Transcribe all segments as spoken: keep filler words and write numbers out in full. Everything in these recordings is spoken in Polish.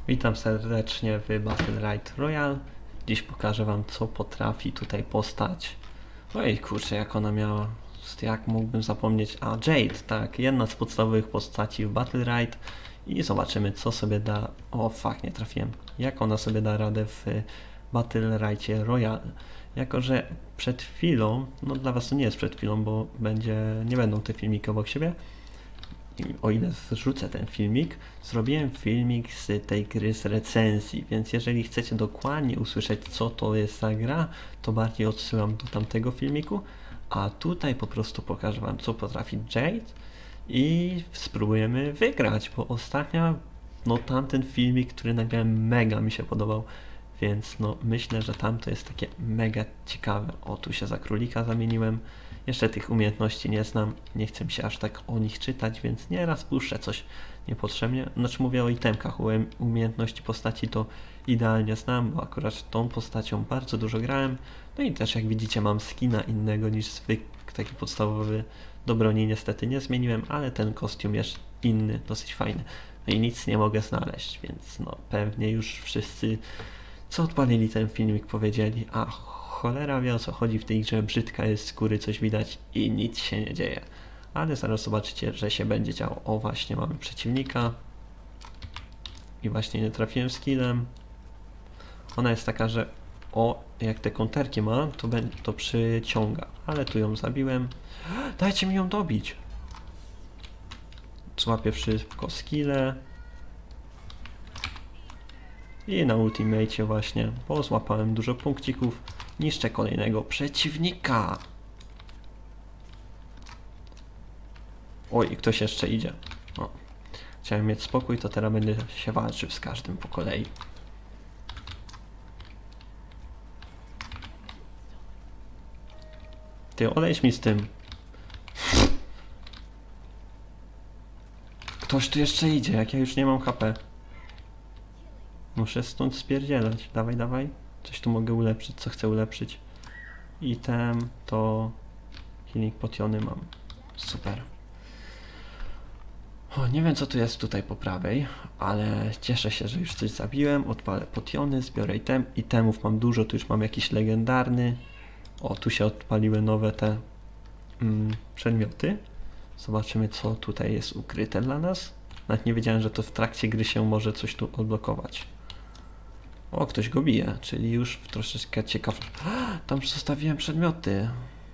Witam serdecznie w Battle Rite Royale. Dziś pokażę wam, co potrafi tutaj postać. Oj kurczę, jak ona miała, jak mógłbym zapomnieć, a Jade, tak, jedna z podstawowych postaci w Battle Rite. I zobaczymy, co sobie da, o fuck, nie trafiłem, jak ona sobie da radę w Battle Rite Royale. Jako że przed chwilą, no dla was to nie jest przed chwilą, bo będzie, nie będą te filmiki obok siebie, o ile wrzucę ten filmik, zrobiłem filmik z tej gry z recenzji, więc jeżeli chcecie dokładnie usłyszeć, co to jest za gra, to bardziej odsyłam do tamtego filmiku, a tutaj po prostu pokażę wam, co potrafi Jade i spróbujemy wygrać, bo ostatnio, no tamten filmik, który nagrałem, mega mi się podobał, więc no myślę, że tamto jest takie mega ciekawe. O, tu się za królika zamieniłem. Jeszcze tych umiejętności nie znam, nie chcę się aż tak o nich czytać, więc nieraz puszczę coś niepotrzebnie. Znaczy mówię o itemkach, umiejętności postaci to idealnie znam, bo akurat tą postacią bardzo dużo grałem. No i też jak widzicie mam skina innego niż zwykły, taki podstawowy. Do broni niestety nie zmieniłem, ale ten kostium jest inny, dosyć fajny. No i nic nie mogę znaleźć, więc no pewnie już wszyscy, co odpalili ten filmik, powiedzieli: a cholera wie, o co chodzi w tej grze, brzydka jest z góry, coś widać i nic się nie dzieje. Ale zaraz zobaczycie, że się będzie działo. O, właśnie mamy przeciwnika i właśnie nie trafiłem skillem. Ona jest taka, że o, jak te konterki ma, to, to przyciąga, ale tu ją zabiłem. Dajcie mi ją dobić. Złapię szybko skille. I na ultimate właśnie, bo złapałem dużo punkcików, niszczę kolejnego przeciwnika. Oj, ktoś jeszcze idzie. O. Chciałem mieć spokój, to teraz będę się walczył z każdym po kolei. Ty, odejdź mi z tym. Ktoś tu jeszcze idzie, jak ja już nie mam H P. Muszę stąd spierdzielać. Dawaj, dawaj. Coś tu mogę ulepszyć, co chcę ulepszyć. Item to healing potiony mam. Super. O, nie wiem, co tu jest tutaj po prawej, ale cieszę się, że już coś zabiłem. Odpalę potiony, zbiorę item. Itemów mam dużo, tu już mam jakiś legendarny. O, tu się odpaliły nowe te mm, przedmioty. Zobaczymy, co tutaj jest ukryte dla nas. Nawet nie wiedziałem, że to w trakcie gry się może coś tu odblokować. O, ktoś go bije, czyli już troszeczkę ciekaw. Tam zostawiłem przedmioty.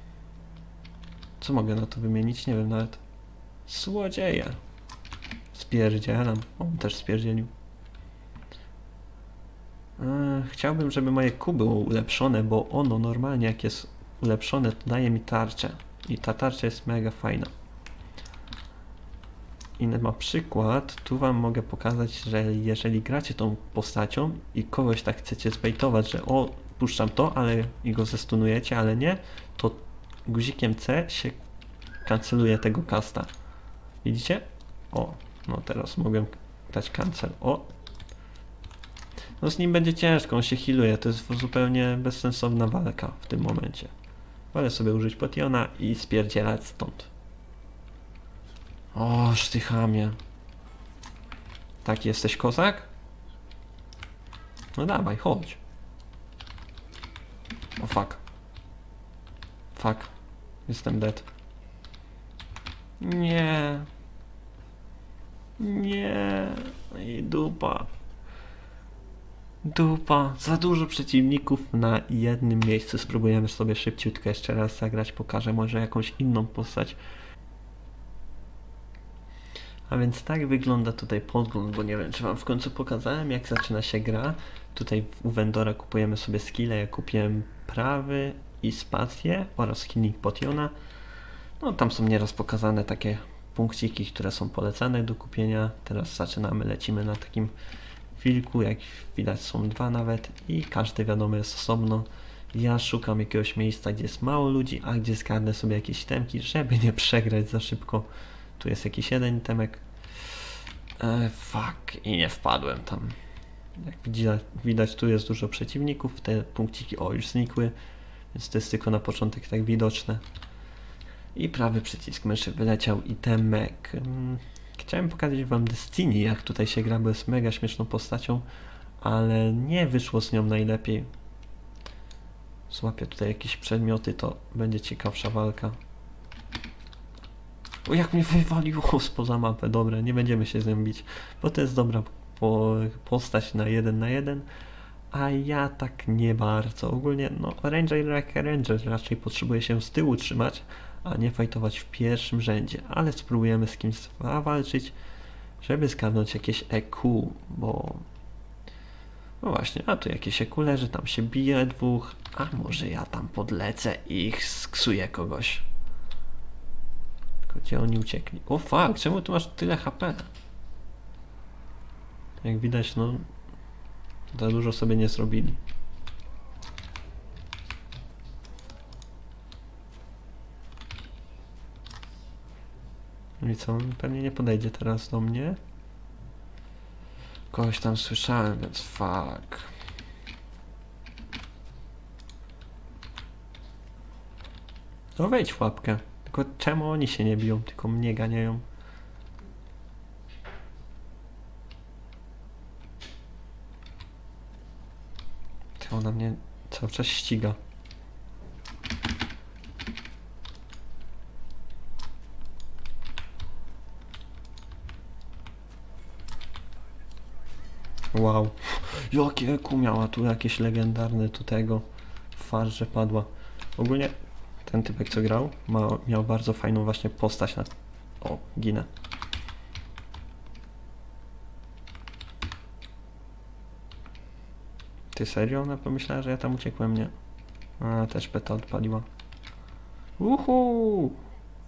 Co mogę na to wymienić? Nie wiem nawet. Złodzieje. Spierdzielam. On też spierdzielił. Eee, chciałbym, żeby moje Q było ulepszone, bo ono normalnie jak jest ulepszone, to daje mi tarczę. I ta tarcza jest mega fajna. I na przykład, tu wam mogę pokazać, że jeżeli gracie tą postacią i kogoś tak chcecie zbejtować, że o, puszczam to, ale i go zestunujecie, ale nie, to guzikiem C się kanceluje tego casta. Widzicie? O, no teraz mogę dać cancel. O! No z nim będzie ciężko, on się healuje, to jest zupełnie bezsensowna walka w tym momencie. Wolę sobie użyć potiona i spierdzielać stąd. O, sztychamie. Taki jesteś kozak? No dawaj, chodź. O fuck. Fuck. Jestem dead. Nie. Nie. I dupa. Dupa. Za dużo przeciwników na jednym miejscu. Spróbujemy sobie szybciutko jeszcze raz zagrać. Pokażę może jakąś inną postać. A więc tak wygląda tutaj podgląd, bo nie wiem, czy wam w końcu pokazałem, jak zaczyna się gra. Tutaj u vendora kupujemy sobie skille, ja kupiłem prawy i spację oraz healing potiona. No tam są nieraz pokazane takie punkciki, które są polecane do kupienia. Teraz zaczynamy, lecimy na takim wilku, jak widać są dwa nawet i każdy wiadomo jest osobno. Ja szukam jakiegoś miejsca, gdzie jest mało ludzi, a gdzie zgarnę sobie jakieś temki, żeby nie przegrać za szybko. Tu jest jakiś jeden temek. E, fuck, i nie wpadłem tam. Jak widać, widać, tu jest dużo przeciwników, te punkciki o już znikły, więc to jest tylko na początek tak widoczne. I prawy przycisk myszy wyleciał i temek. Chciałem pokazać wam Destiny, jak tutaj się gra, bo jest mega śmieszną postacią, ale nie wyszło z nią najlepiej. Złapię tutaj jakieś przedmioty, to będzie ciekawsza walka. O, jak mnie wywaliło spoza mapę. Dobra, nie będziemy się z nią bić, bo to jest dobra po, postać na jeden na jeden, a ja tak nie bardzo. Ogólnie, no, Ranger jak Ranger raczej potrzebuje się z tyłu trzymać, a nie fajtować w pierwszym rzędzie, ale spróbujemy z kimś walczyć, żeby zgarnąć jakieś E Q, bo... No właśnie, a tu jakieś E Q leży, tam się bije dwóch, a może ja tam podlecę i sksuję kogoś. Tylko gdzie oni uciekli? O fuck, czemu tu masz tyle H P? Jak widać, no, za dużo sobie nie zrobili. No i co, on pewnie nie podejdzie teraz do mnie. Kogoś tam słyszałem, więc fuck. No wejdź w łapkę. Tylko czemu oni się nie biją, tylko mnie ganiają? To ona mnie cały czas ściga. Wow. Jakie E Q miała tu, jakieś legendarne tu tego. Farsz, że padła. Ogólnie ten typek, co grał, ma, miał bardzo fajną właśnie postać na... O, ginę. Ty serio? Ona pomyślała, że ja tam uciekłem, nie? A, też peta odpaliła. Uhu!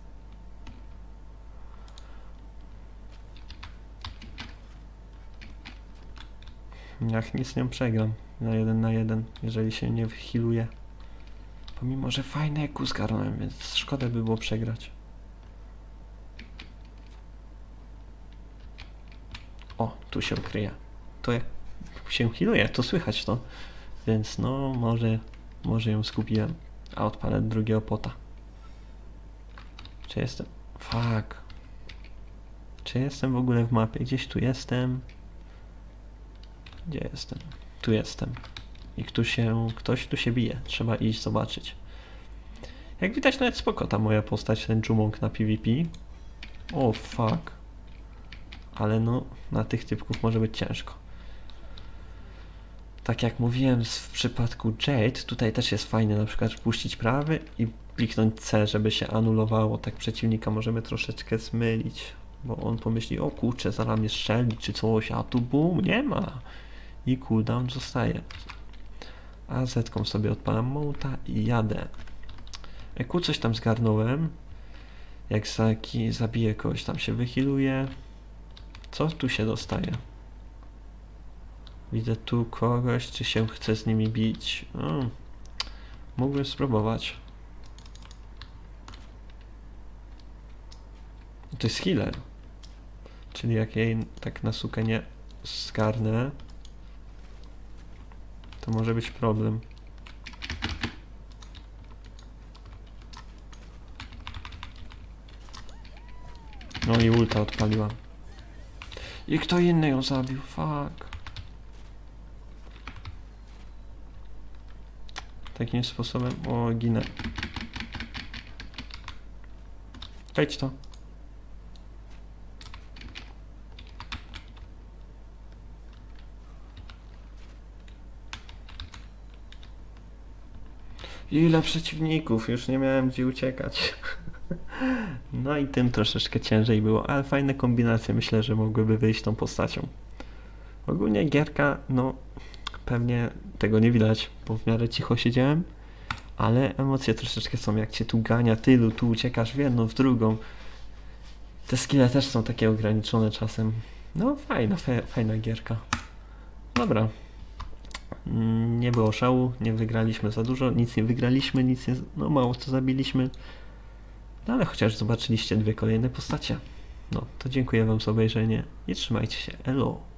Jak nic z nią przegram na jeden na jeden, jeżeli się nie wyhealuje. Pomimo, że fajne E Q zgarnąłem, więc szkoda by było przegrać. O, tu się ukryje. To jak się healuje, to słychać to. Więc no, może, może ją skupiłem. A odpalę drugiego pota. Czy jestem? Fuck. Czy jestem w ogóle w mapie? Gdzieś tu jestem. Gdzie jestem? Tu jestem. I kto się, ktoś tu się bije. Trzeba iść zobaczyć. Jak widać, nawet spoko ta moja postać, ten Jumong na PvP. O fuck. Ale no, na tych typków może być ciężko. Tak jak mówiłem w przypadku Jade, tutaj też jest fajne na przykład puścić prawy i kliknąć C, żeby się anulowało. Tak przeciwnika możemy troszeczkę zmylić, bo on pomyśli, o kurczę, zaraz mnie strzeli czy coś, a tu bum, nie ma. I cooldown zostaje. A Z-ką sobie odpalam mołta i jadę. E Q coś tam zgarnąłem. Jak Saki zabije kogoś, tam się wychiluje. Co tu się dostaje? Widzę tu kogoś, czy się chce z nimi bić. O, mógłbym spróbować. To jest healer. Czyli jak jej tak na sukę nie zgarnę, to może być problem. No i ulta odpaliła. I kto inny ją zabił? Fuck. Takim sposobem... O, ginę. Wejdź to. Ile przeciwników, już nie miałem gdzie uciekać. No i tym troszeczkę ciężej było, ale fajne kombinacje myślę, że mogłyby wyjść tą postacią. Ogólnie gierka, no pewnie tego nie widać, bo w miarę cicho siedziałem, ale emocje troszeczkę są, jak cię tu gania tylu, tu uciekasz w jedną, w drugą. Te skille też są takie ograniczone czasem. No fajna, fe, fajna gierka. Dobra. Nie było szału, nie wygraliśmy za dużo, nic nie wygraliśmy, nic nie, no mało co zabiliśmy. No ale chociaż zobaczyliście dwie kolejne postacie. No, to dziękuję wam za obejrzenie i trzymajcie się. Elo!